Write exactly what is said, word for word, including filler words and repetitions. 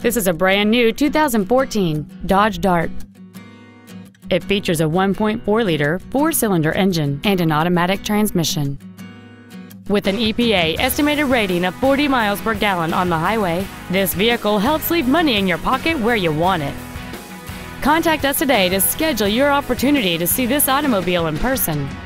This is a brand new two thousand fourteen Dodge Dart. It features a one point four liter four-cylinder engine and an automatic transmission. With an E P A estimated rating of forty miles per gallon on the highway, this vehicle helps leave money in your pocket where you want it. Contact us today to schedule your opportunity to see this automobile in person.